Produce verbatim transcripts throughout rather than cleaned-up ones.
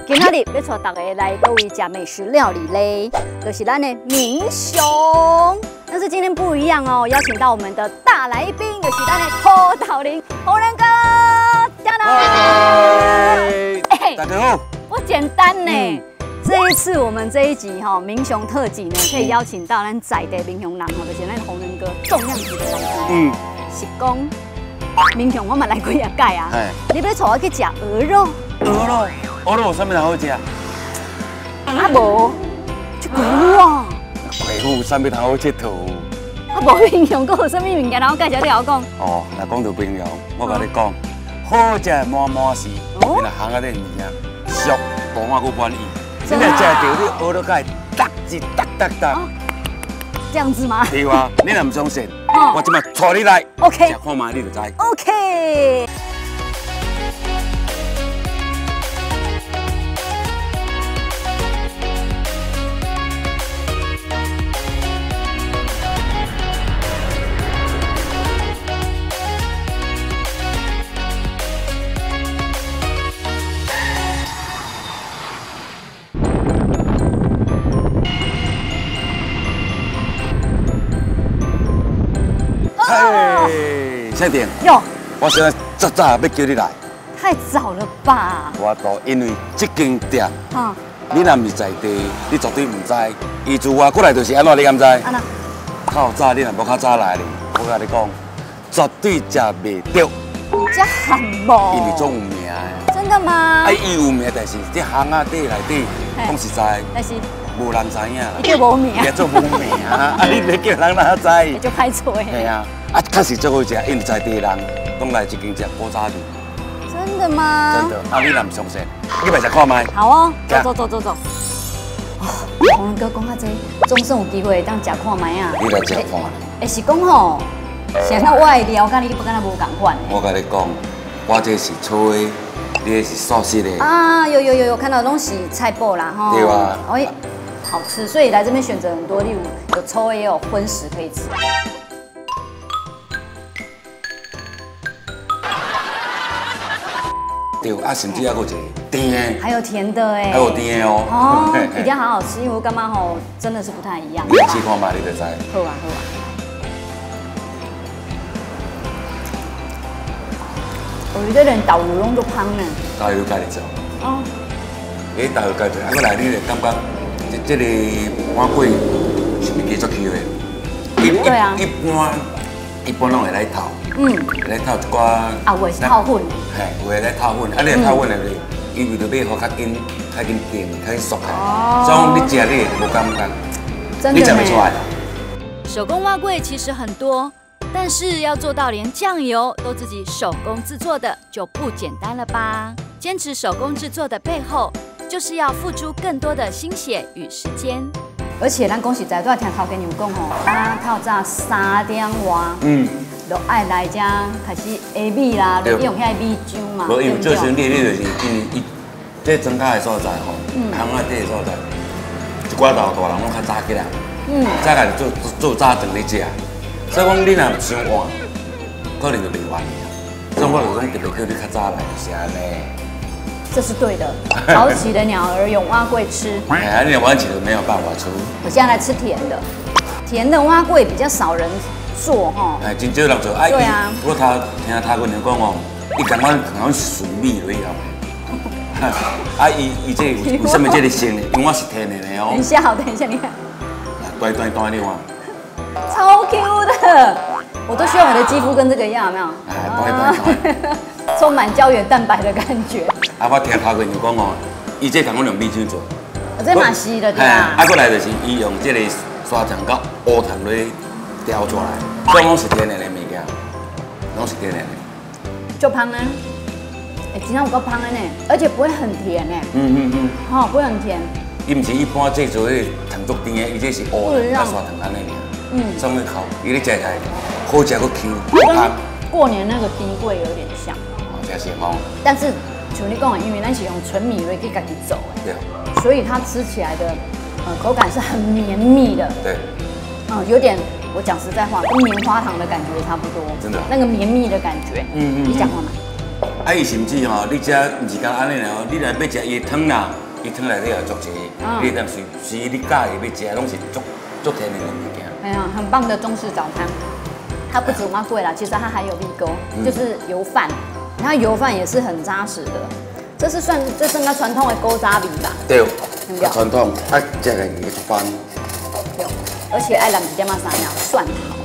今仔日要带大家来各位吃美食料理嘞，就是咱的民雄。但是今天不一样哦，邀请到我们的大来宾，就是咱的侯导林侯仁哥，加油！哎， 大家好， 不简单呢。嗯 这一次我们这一集哈、哦、民雄特辑呢，可以邀请到咱在地民雄人吼，就是咱红人哥重量级的来宾。嗯，是讲民雄我嘛来过一届啊。哎，你要带我去吃鹅肉？ 鹅肉，鹅肉有啥物好食？啊无，去鬼屋啊！ 鬼屋啥物通好佚佗？ 啊无民雄，佫有啥物物件，然后介绍你我讲。 哦，来讲到民雄，我甲你讲，好食满满是，原来行啊咧物件，俗大碗佫满意。 现在吃到你鹅肉盖，哒一哒哒哒， 这样子吗？ 对啊，你若唔相信，我即摆带你来 ，OK， 食看卖你就知。 OK。 嘿，小点， 哟， 我现在早早要叫你来。 太早了吧？ 我都因为这间店， 嗯， 你若唔是在地，你绝对唔知。伊自我过来就是安怎，你敢知？ 安那？ 较早你若无较早来哩，我甲你讲，绝对食袂到。 你这喊无？ 因为总有名的。 真的吗？ 啊，伊有名，但是这巷仔底内底，讲实在， 但是无人知影啦。 你叫无名？ 你做无名啊！啊，你你叫人哪知？ 你就拍错诶。 系啊，啊，确实最好食，因为在地人拢来一间食古早味。 真的吗？ 真的，啊，你若唔相信，你来食看卖。 好哦，走走走走走。红仁哥讲啊，这总算有机会当食看卖啊。 你来食看。 诶，是讲吼，现在我的了解你，你不敢若无共款的。 我甲你讲，我这是醋的，你这是素食的。 啊，有有有有看到东西菜脯啦，哈。 对吧？ 哎，好吃，所以来这边选择很多，例如有抽也有荤食可以吃。 对，啊，甚至还有一个甜的， 还有甜的哎， 还有甜的哦。 哦，一定要好好吃，因为我干妈吼真的是不太一样。 你来试看嘛，你就知。 好啊好啊。我觉得连豆乳拢都香呢。 豆乳家己做。 哦。 诶，豆乳家己做，啊，过来你就感觉这这个碗粿是毋是加足 Q 的？ 对啊。 一般一般拢会来透。 嗯，来透一寡啊，有的是透粉， 嘿，有的来透粉，啊，你来透粉的就是因为着买好较紧、较紧定、较紧熟开，所以讲你食你无感觉，你食不出来。 手工碗粿其实很多，但是要做到连酱油都自己手工制作的，就不简单了吧？坚持手工制作的背后，就是要付出更多的心血与时间。 而且咱讲实在，都要听头家娘讲吼，啊，透早三点外，嗯，就爱来遮开始下米啦，就用遐米浆嘛。 无，因为做生意你就是因为伊这庄稼的所在吼，巷仔底的所在，一寡老大人拢较早起来，嗯，早起就做做早顿咧食，所以讲你若伤晚，可能就袂完去。所以我就讲特别叫你较早来，就是安尼。 这是对的，早起的鸟儿有蛙粿吃。 哎呀，你晚起就没有办法出。 我现在来吃甜的，甜的蛙粿比较少人做哈。 哎，真少人做。哎， 对啊。 我头听他跟人讲哦，伊讲我讲我是纯米落去后。啊，伊伊这为什么这个鲜呢？因为我是天然的哦。 等一下，好，等一下，你看。 端端端，你看。 超 Q 的，我都希望我的肌肤跟这个一样，有没有？ 哎，端端端。 充满胶原蛋白的感觉。 啊，我听头个人讲哦，伊这讲我用米浆做， 这嘛是的对啊。 啊，过来就是伊用这个沙糖甲乌糖来调出来，所以拢是天然的物件，拢是天然的。 就香呢，哎，真正有够香的呢，而且不会很甜呢。嗯嗯嗯。好，不会很甜。 伊毋是一般制作迄糖足甜的，伊这是乌糖甲沙糖安尼尔。嗯。所以烤，伊咧食起来好食个 Q， 好香。 过年那个冰柜有点像。 哦，真是哦。但是。 像你讲的，因为咱是用纯米来去家己做的， 对， 所以它吃起来的呃口感是很绵密的， 对， 嗯，有点我讲实在话，跟棉花糖的感觉差不多， 真的， 那个绵密的感觉，嗯嗯，你讲话吗？ 啊，伊甚至吼，你遮毋是讲安尼哦，你来要食伊汤啦，伊汤内底也足济，你当随随你喜欢要食，拢是足足天然的物件。 哎呀，很棒的中式早餐。它不止蛙粿啦，其实它还有米糕，就是油饭。它油饭也是很扎实的，这是算这算它传统的勾渣米吧？ 对，传统啊，这个一般。 有，而且爱染一点嘛啥呀？蒜头。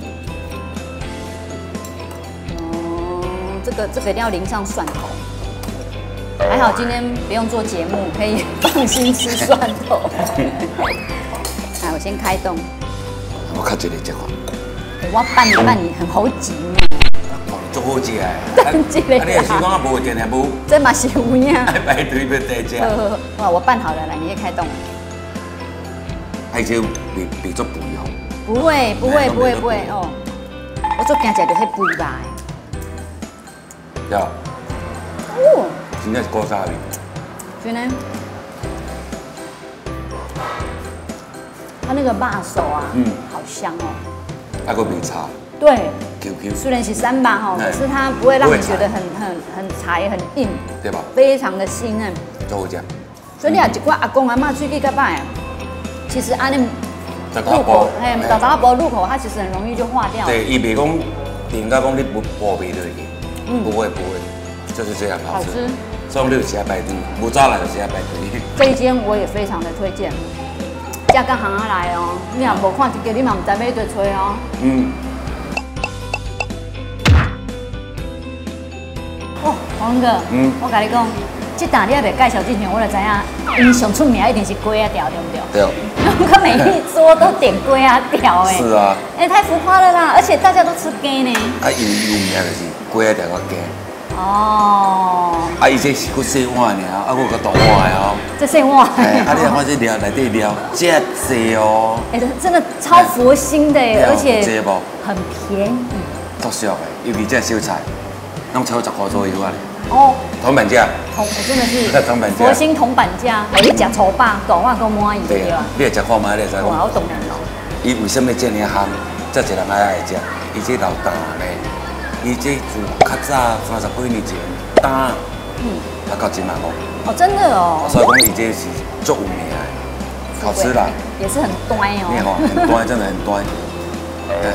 这个这个一定要淋上蒜头，还好今天不用做节目，可以放心吃蒜头。来，我先开动。 我较一个这款。 欸、我拌你拌你很好食呢。 足好食的。 等一下。 啊，你若是讲啊无电啊无。 这嘛是有影。 爱排队要第食。 哇，我拌好了，来，你也开动。 而且未未足肥哦。 不会不会不会不会哦，我最惊食到迄肥吧。 对。 哦， 真正是古早味。 所以呢，它那个把手啊，嗯，好香哦。 还个味差。 对。 Q Q。 虽然是三把哈，可是它不会让你觉得很很很柴很硬， 对吧？ 非常的细嫩。 足好食。 所以你啊，一寡阿公阿妈喙齿较歹，其实安尼入口， 哎，早早包入口，它其实很容易就化掉。 对，伊袂讲顶甲讲你不剥皮落去。嗯，不会不会，就是这样好吃。好吃。所以你就吃排队，无早来就吃排队。 这一间我也非常的推荐，加个行下来哦，你若无看一个，你嘛唔知要去倒吹哦。嗯。哦，黄哥，嗯，我甲你讲，这档你还袂介绍之前，我就知影，因上出名一定是龟仔条，对不对？ 对。 我每一桌都点龟仔条，哎。 是啊。 哎，太浮夸了啦！而且大家都吃鸡呢。 啊，因有名就是。龟仔条个鸡哦， 啊，伊这是个小碗尔，啊，个个大碗的哦。 这小碗。 哎，啊，你看这料内底料，这济哦。 哎，真的超佛心的，而且很便宜。 足俗的，尤其这小菜，拢超十块左右啊。 哦。 铜板价。 铜，我真的是。 铜板价。 佛心铜板价，我你吃粗饱，大碗够满意对吧？ 你来吃看卖，你才讲。 哇，我懂了。 伊为什么这么夯？这一人爱爱食，伊这老大咧。伊这自较早三十几年前打，嗯，啊到今嘛讲， 哦，真的哦， 所以讲伊这是足有名的，好吃啦， 也是很端哦， 你看很端，真的很端，对，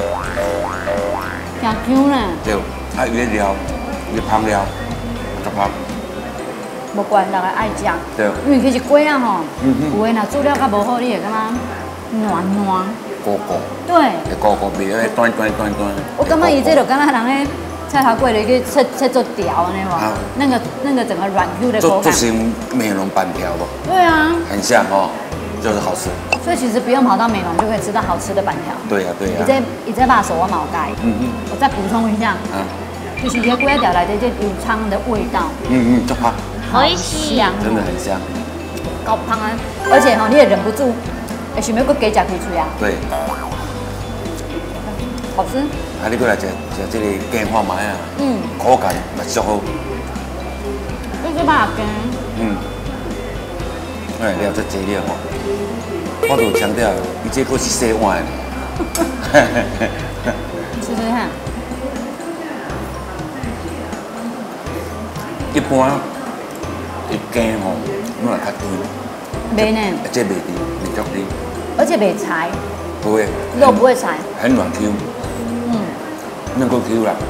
香 Q 呢， 对，啊伊的料，伊香料，足香， 无怪人爱食， 对， 因为其实鸡啊吼，有诶若煮了较无好，你会感觉软软。 糊糊， 对， 会糊糊味，咧端端端端。 我感觉伊这就敢若人咧菜头粿咧去切切做条安尼无，那个那个整个软 Q 的口感。 做成美容板条不？ 对啊， 很像哦，就是好吃。 所以其实不用跑到美容就可以吃到好吃的板条。 对呀对呀。 你再你再把手挖毛盖，嗯嗯，我再补充一下，嗯，就是这粿条来的这油葱的味道， 嗯嗯，足香， 好香， 真的很香， 高香啊，而且哈你也忍不住。会想要搁加食几嘴啊？ 对， 好吃。 啊，你过来食食这个鸡花糜啊，嗯，口感嘛足好。 这是肉羹。嗯。 哎，了这济了吼，我就强调，伊这个是小碗的。 试试看。 一般一羹吼，我来较甜。 袂呢。 这袂甜，袂足甜。 而且没柴， 不会， 肉不会柴， 很软 Q， 嗯，能够 Q 啦。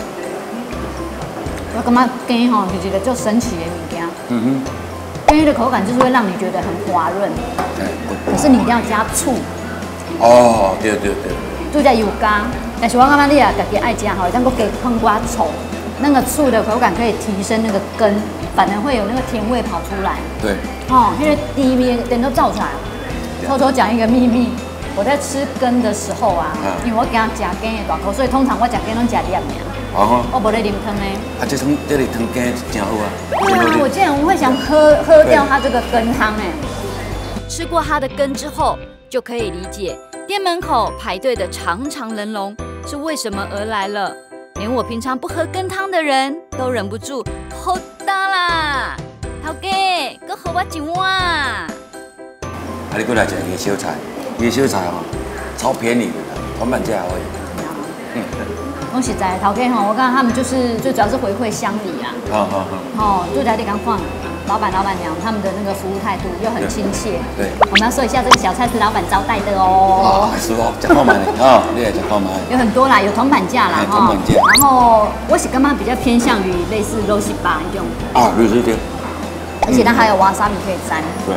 我感觉鸡吼是一个足神奇的物件，嗯哼，鸡的口感就是会让你觉得很滑润，可是你一定要加醋。 哦，对对对。 醋加油加，但是我感觉你啊，家己爱加吼，但我给放瓜醋，那个醋的口感可以提升那个根，反而会有那个甜味跑出来。 对。 哦，因为第一面人都造出来。偷偷讲一个秘密，我在吃羹的时候啊，因为我惊食羹的大口，所以通常我食羹拢食黏的。哦。我无咧啉汤呢。 啊，这汤这里汤羹真好啊。 对啊，我竟然会想喝喝掉它这个羹汤哎。 吃过它的羹之后，就可以理解店门口排队的长长人龙是为什么而来了。连我平常不喝羹汤的人都忍不住好大啦！头家，搁给我一碗。 啊，你过来吃伊个小菜，伊个小菜吼，超便宜的，铜板价而已。嗯。 讲实在，头家吼，我看他们就是最主要是回馈乡里啊。 好好好。 哦，就在地刚逛，老板老板娘他们的那个服务态度又很亲切。 对。 我们要说一下，这个小菜是老板招待的哦。 啊，是哦，吃看买啊，你来吃看买。 有很多啦，有铜板价啦哈。铜板价。 然后我是干嘛比较偏向于类似肉西巴这种。 啊，对对对。 而且它还有瓦萨米可以沾。 对。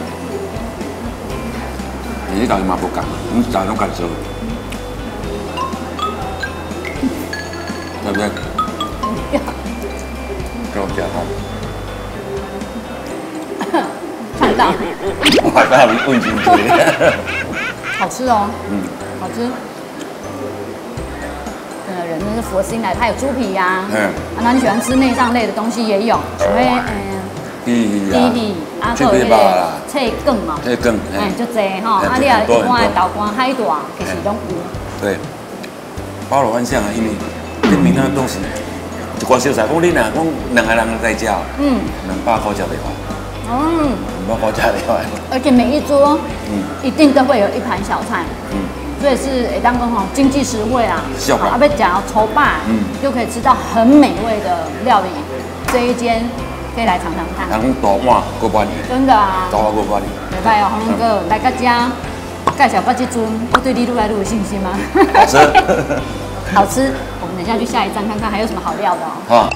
你这道嘛不干，你早上干熟。对不对？给我加汤。 看到。 我还把你问进去。 好吃哦。 嗯。 好吃。真的人真是佛心来，它有猪皮呀。嗯。啊，那你喜欢吃内脏类的东西也有，除非嗯。 皮啊。皮啊，还有那个脆梗嘛。 脆梗。 哎，就这哈，啊，你啊一般的豆干、海带其实都有。 对。包罗万象啊，因为。这面啊东西，一寡小菜，讲你若讲两个人在食，嗯，两百块吃袂完，嗯，两百块吃袂完。 而且每一桌，嗯，一定都会有一盘小菜，嗯，所以是会当讲吼经济实惠啊， 效果。 啊，要讲抽霸，嗯，就可以吃到很美味的料理。这一间可以来尝尝看。 人大碗过半年。 真的啊。 大碗过半年。 礼拜哦，洪龙哥来个家介绍到这尊，我对你愈来愈有信心吗？ 好吃。 好吃，我们等一下去下一站看看还有什么好料的哦。 好。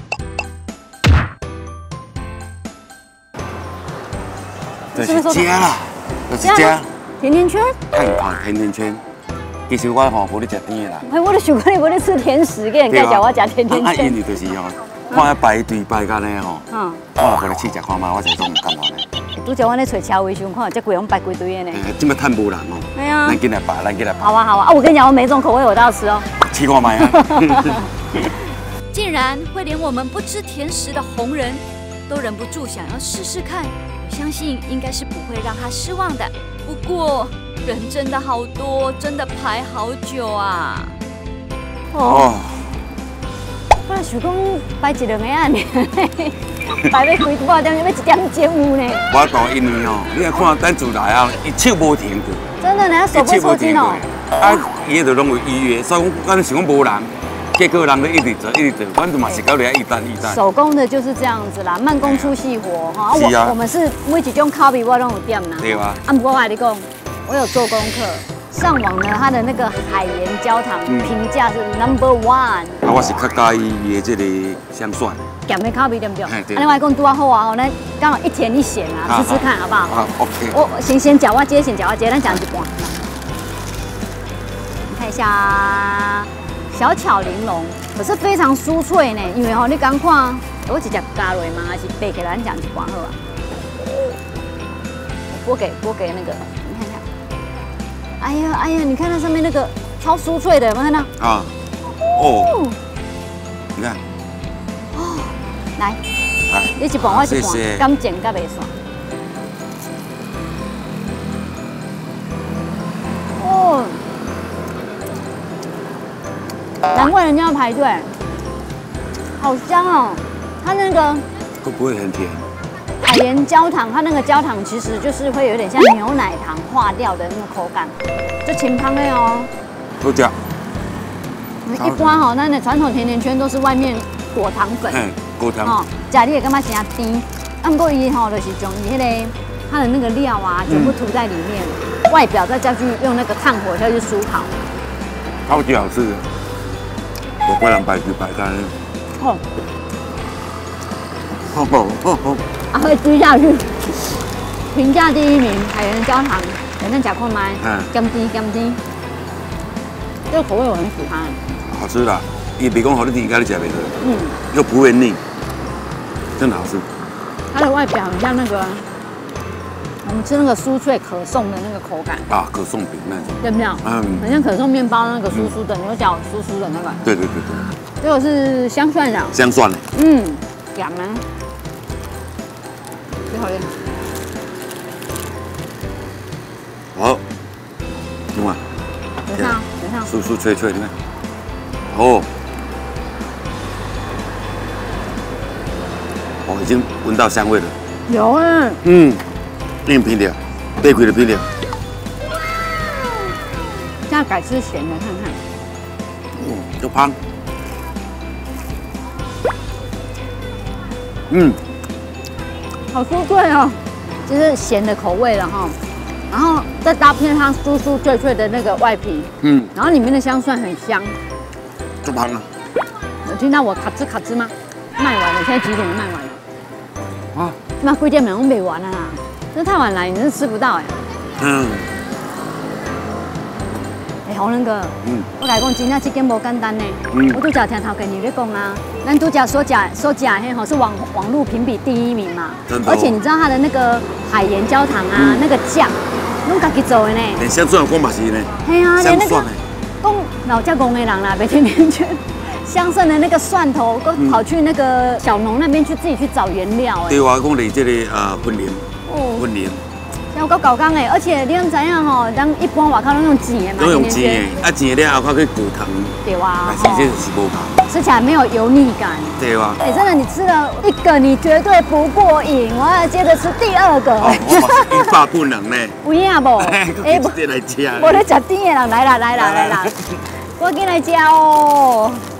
这是家啦，这是家。 甜甜圈。 看看甜甜圈，其实我吼无咧食甜的啦。 哎，我咧想讲你无咧吃甜食，给人介绍我食甜甜圈。 啊，因为就是吼，看遐排队排干咧吼，嗯，我来过来试食看嘛，我才总唔甘愿咧。拄则我咧找车位上看，这几样排规堆的呢。哎，这么趁无人哦。哎呀。咱进来排，咱进来排。 好啊好啊，啊！我跟你讲，我每种口味我都要吃哦。 吃看卖啊！ 竟然会连我们不吃甜食的红人都忍不住想要试试看，我相信应该是不会让他失望的。不过人真的好多，真的排好久啊！ 哦。我想讲排一两个啊，排要开多少点？要一点钟有呢？ 我都因为吼，你来看咱自来啊，伊手无停过。 真的，人家手不抽筋哦。 啊，伊就拢有预约，所以讲咱想讲无人，结果人咧一直做，一直做，反正嘛是搞咧一单一单。 手工的就是这样子啦，慢工出细活哈。是啊。我们是每一种口味我都有点啦。 对啊。 啊，不过我跟你讲，我有做功课。上网呢，它的那个海盐焦糖评价是 number one。 啊，我是较介意伊的这个香蒜。 咸的口味对不对？哎，对。另外讲多好啊，吼，咱刚好一甜一咸啊，试试看好不好？ 好 ，OK。 我先先搅我接，先搅我接，咱讲一半。看一下，小巧玲珑，可是非常酥脆呢。因为吼，你刚看，我直接加落吗？还是掰给咱讲一半好啊？拨给拨给那个。哎呀哎呀，你看它上面那个超酥脆的，有没有看到？啊，哦，你看，哦，来，来，你一半我一半，敢剪敢袂散。哦，难怪人家要排队，好香哦！它那个会不会很甜？ 海盐焦糖，它那个焦糖其实就是会有点像牛奶糖化掉的那个口感，就清汤的哦。 好吃。 一般吼，咱的传统甜甜圈都是外面裹糖粉， 嗯，裹糖。哦， 吃你会感觉真甜。啊，不过伊吼就是将伊迄个它的那个料啊，全部涂在里面，嗯、外表再下去用那个炭火下去酥烤。 超级好吃。我过来排队排单。哦。好好好好。 啊，会追下去。评价第一名，海盐焦糖，等阵吃看麦，甘甜甘甜，这个口味我很喜欢。 好吃啦，伊别讲好你甜，家你吃袂到，嗯，又不会腻，真的好吃。 它的外表很像那个，我们吃那个酥脆可颂的那个口感啊，可颂饼那种， 对不对？嗯，很像可颂面包那个酥酥的，牛角酥酥的那个。 对对对对。 这个是香蒜的。 香蒜的。 嗯，咸吗？最好的。 好，听嘛。 等一下，等一下。 酥酥脆脆，你看。哦。哦，已经闻到香味了。 有啊。 嗯，硬皮的，贝贵的皮的。 现在改吃咸的看看。 嗯，就香， 嗯， 好酥脆哦，就是咸的口味了哈。然后再搭配它酥酥脆脆的那个外皮，嗯，然后里面的香蒜很香。 就胖了。 有听到我卡吱卡吱吗？卖完了，现在几点了？卖完了。 啊， 那贵店没有卖完了啦，这太晚来，你真是吃不到哎。嗯。哎，红人哥，嗯，我来讲，真正这间无简单呢。嗯。我拄则听头家你咧讲啊，咱拄则所讲所讲嘿吼是网网络评比第一名嘛。真的。而且你知道它的那个海盐焦糖啊，那个酱，拢家己做的呢。 连香蒜讲嘛是呢。 嘿啊，连那个讲老家公的人啦，别天天去香蒜的那个蒜头，都跑去那个小农那边去自己去找原料哎。 对我讲你这个呃分量，分量。 有够搞工诶，而且你拢知影吼，咱一般外口拢用煎的嘛， 都用煎的，啊煎了后靠去裹糖， 对哇， 但是这是无同， 吃起来没有油腻感， 对哇。 哎，真的，你吃了一个，你绝对不过瘾，我要接着吃第二个。 哦，我欲罢不能呢。 有影无？ 哎，不，来吃。 我咧食甜的人来啦来啦来啦，我进来吃哦。